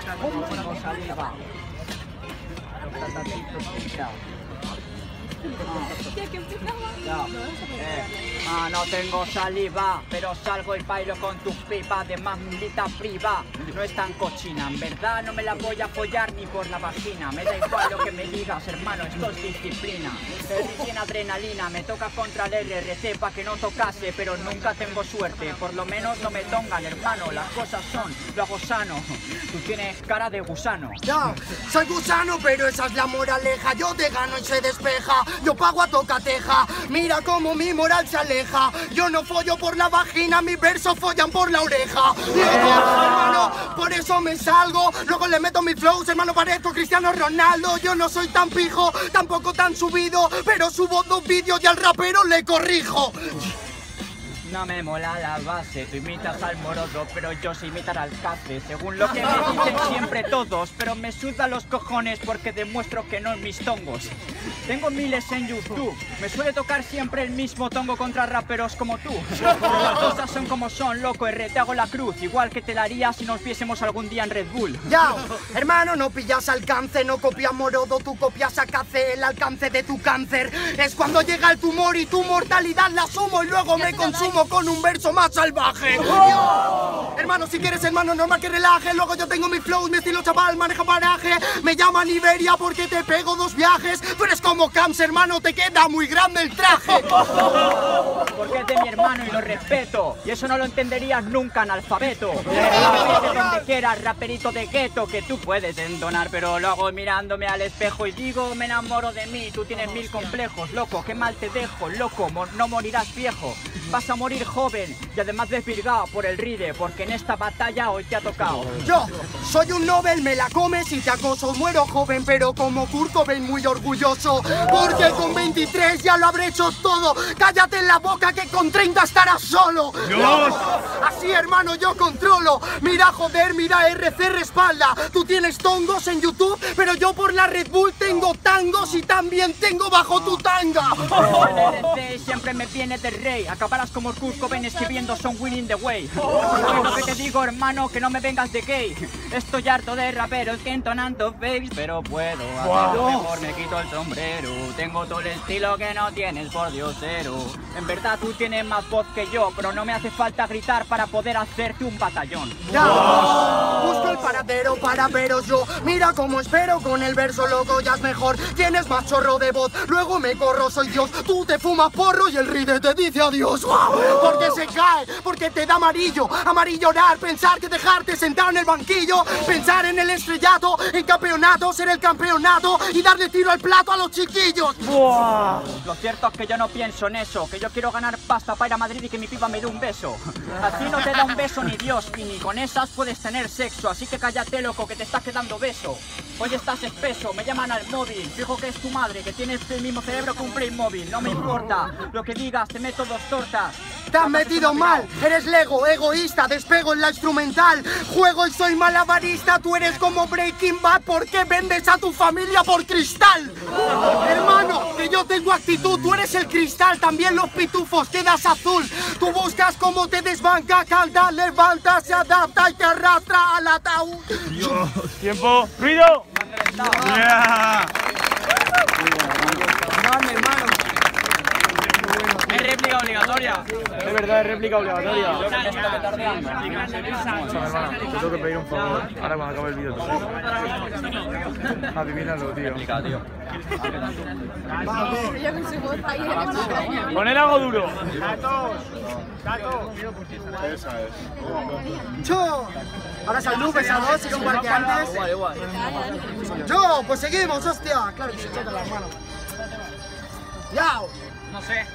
No tengo saliva. No tengo saliva, pero salgo y bailo con tus pipas de mamita priva. No es tan cochina, en verdad no me la voy a follar ni por la vagina. Me da igual lo que me digas, hermano, esto es disciplina. Tiene adrenalina, me toca contra el RRC pa' que no tocase, pero nunca tengo suerte. Por lo menos no me tongan, hermano, las cosas son, lo hago sano. Tú tienes cara de gusano. Ya, soy gusano, pero esa es la moraleja. Yo te gano y se despeja, yo pago a tocateja. Mira cómo mi moral se aleja. Yo no follo por la vagina, mis versos follan por la oreja. Hermano, por eso me salgo. Luego le meto mis flows, hermano, parezco Cristiano Ronaldo. Yo no soy tan pijo, tampoco tan subido, pero subo 2 vídeos y al rapero le corrijo. No me mola la base, tú imitas al Morodo, pero yo sé imitar al Cace. Según lo que me dicen siempre todos, pero me sudan los cojones porque demuestro que no en mis tongos. Tengo miles en YouTube, me suele tocar siempre el mismo tongo contra raperos como tú. Las cosas son como son, loco, te hago la cruz, igual que te la haría si nos viésemos algún día en Red Bull. Ya, hermano, no pillas alcance, no copias Morodo, tú copias a Cace, el alcance de tu cáncer. Es cuando llega el tumor y tu mortalidad la sumo y luego me consumo con un verso más salvaje. Hermano, si quieres, hermano, normal que relaje. Luego yo tengo mi flow, mi estilo chaval, maneja paraje. Me llaman Iberia porque te pego 2 viajes. Tú eres como Camps, hermano, te queda muy grande el traje. Porque es de mi hermano y lo respeto. Y eso no lo entenderías nunca, analfabeto. De donde quieras, raperito de gueto, que tú puedes entonar, pero lo hago mirándome al espejo y digo, me enamoro de mí. Tú tienes 1000 complejos, loco, qué mal te dejo, loco, no morirás viejo. Vas a morir joven y además desvirgado por el ride, porque en esta batalla hoy te ha tocado. Yo soy un Nobel, me la comes y te acoso. Muero joven, pero como Kurt Cobain muy orgulloso, porque con 23 ya lo habré hecho todo. Cállate en la boca que con 30 estarás solo. ¡Dios! Así, hermano, yo controlo. Mira, joder, mira, RC respalda. Tú tienes tongos en YouTube, pero yo por la Red Bull tengo tangos y también tengo bajo tu tanga. El RC siempre me viene de rey. Acabarás como Kurt Cobain escribiendo Son Winning the Way. Lo que te digo, hermano, que no me vengas de gay. Estoy harto de raperos que entonando bass, pero puedo hacerlo mejor, me quito el sombrero. Tengo todo el estilo que no tienes, por diosero. En verdad tú tienes más voz que yo, pero no me hace falta gritar para poder hacerte un batallón. Ya, busco el paradero para veros yo. Mira cómo espero con el verso loco, ya es mejor. Tienes más chorro de voz, luego me corro, soy Dios. Tú te fumas porro y el ride te dice adiós. Porque se cae, porque te da amarillo. Amarillonar, pensar que dejarte sentado en el banquillo. Pensar en el estrellato, en campeonato, ser el campeonato y darle tiro al plato a los chiquillos. ¡Buah! Lo cierto es que yo no pienso en eso, que yo quiero ganar pasta para ir a Madrid y que mi piba me dé un beso. A ti no te da un beso ni Dios, y ni con esas puedes tener sexo, así que cállate, loco, que te estás quedando beso. Hoy estás espeso, me llaman al móvil, fijo que es tu madre, que tienes el mismo cerebro que un Playmobil. No me importa lo que digas, te meto 2 tortas. Te has metido mal, eres Lego, egoísta, despego en la instrumental. Juego y soy malabarista, tú eres como Breaking Bad. ¿Por qué vendes a tu familia por cristal? Hermano, que yo tengo actitud, tú eres el cristal, también los pitufos, quedas azul. Tú buscas cómo te desbanca, calda, levanta, se adapta y te arrastra al ataúd. Dios. Tiempo. ¡Ruido! Yeah. Hermano. Es réplica obligatoria. Es verdad, es réplica obligatoria. Yo que me estoy tardeando. Hermana, te tengo que pedir un favor. Ahora cuando acabe el vídeo. Adivínalo, tío. Poner algo duro. Yo. Ahora salud, pesa 2, y igual que antes. Igual. Yo, pues seguimos, hostia. Claro que se choca las manos. Ya. No sé.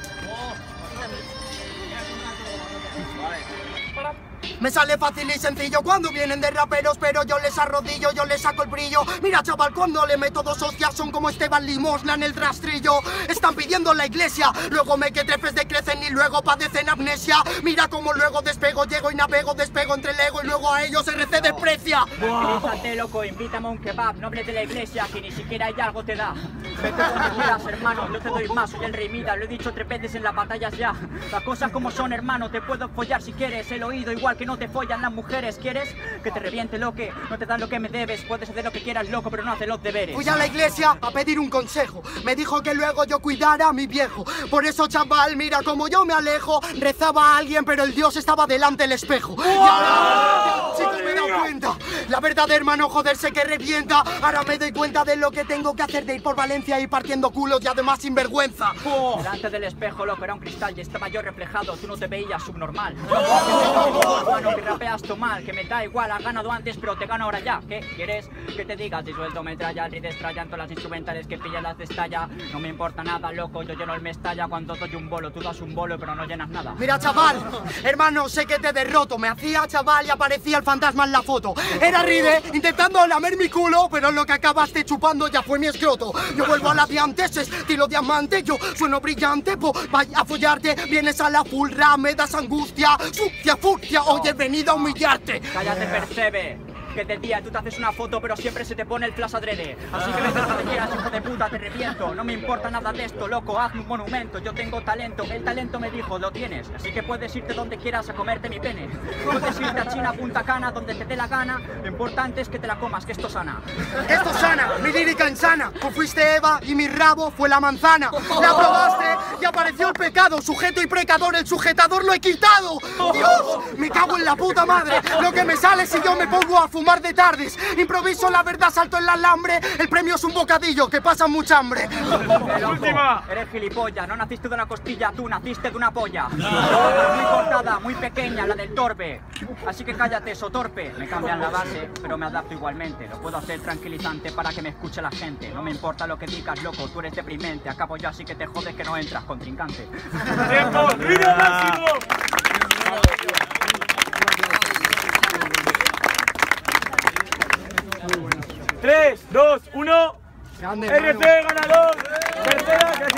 Me sale fácil y sencillo cuando vienen de raperos, pero yo les arrodillo, yo les saco el brillo. Mira, chaval, cuando le meto 2 hostias son como Esteban Limosna en el rastrillo. Están pidiendo la iglesia, luego me que trefes decrecen y luego padecen amnesia. Mira cómo luego despego, llego y navego, despego entre el ego y luego a ellos RC desprecia. Utilízate, loco, invítame a un kebab, noble de la iglesia, que ni siquiera hay algo te da. Vete donde quieras, hermano, no te doy más, soy el rey Midas, lo he dicho 3 veces en las batallas ya. Las cosas como son, hermano, te puedo follar si quieres el oído igual que no te follan las mujeres. ¿Quieres que te reviente lo que no te dan lo que me debes? Puedes hacer lo que quieras, loco, pero no haces los deberes. Fui a la iglesia a pedir un consejo. Me dijo que luego yo cuidara a mi viejo. Por eso, chaval, mira cómo yo me alejo. Rezaba a alguien, pero el Dios estaba delante del espejo. Y ahora, chico, me he dado cuenta. La verdad, hermano, joderse que revienta. Ahora me doy cuenta de lo que tengo que hacer, de ir por Valencia y partiendo culos y además sin vergüenza. Delante del espejo, loco, era un cristal y estaba yo reflejado. Tú no te veías subnormal. Bueno, que rapeas tú mal, que me da igual, has ganado antes, pero te gano ahora ya. ¿Qué quieres que te diga? Te suelto metralla, el destralla en todas las instrumentales que pillan las destalla. No me importa nada, loco, yo lleno el Mestalla cuando doy un bolo. Tú das un bolo, pero no llenas nada. Mira, chaval, hermano, sé que te derroto. Me hacía chaval y aparecía el fantasma en la foto. Era Ride intentando lamer mi culo, pero lo que acabaste chupando ya fue mi escroto. Yo vuelvo a la de antes, estilo diamante, yo sueno brillante, vaya a follarte, vienes a la fulra, me das angustia, sucia, fucsia, hoy he venido a humillarte. Cállate, Percebe, que de día tú te haces una foto, pero siempre se te pone el flash adrede. Así que vete donde quieras, hijo de puta, te reviento. No me importa nada de esto, loco, hazme un monumento. Yo tengo talento, el talento me dijo, lo tienes. Así que puedes irte donde quieras a comerte mi pene. Puedes irte a China, Punta Cana, donde te dé la gana. Lo importante es que te la comas, que esto sana. Esto sana, mi lírica insana. Tú fuiste Eva y mi rabo fue la manzana. La probaste y apareció el pecado. Sujeto y precador, el sujetador lo he quitado. Dios, me cago en la puta madre. Lo que me sale si yo me pongo a fumar de tardes. Improviso la verdad, salto el alambre. El premio es un bocadillo, que pasa mucha hambre. ¡Última! Eres gilipollas, no naciste de una costilla, tú naciste de una polla. Muy cortada, muy pequeña, la del torpe. Así que cállate, sotorpe. Me cambian la base, pero me adapto igualmente. Lo puedo hacer tranquilizante para que me escuche la gente. No me importa lo que digas, loco, tú eres deprimente. Acabo yo, así que te jodes que no entras, contrincante. ¡Tiempo! ¡Ruido máximo! 3, 2, 1. RC ganador. Tercera.